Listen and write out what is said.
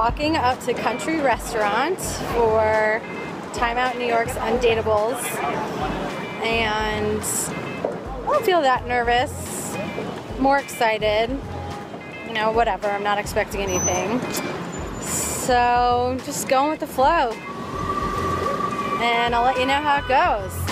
walking up to Country Restaurant for Time Out New York's Undateables, and I don't feel that nervous, more excited, you know, whatever, I'm not expecting anything. So just going with the flow, and I'll let you know how it goes.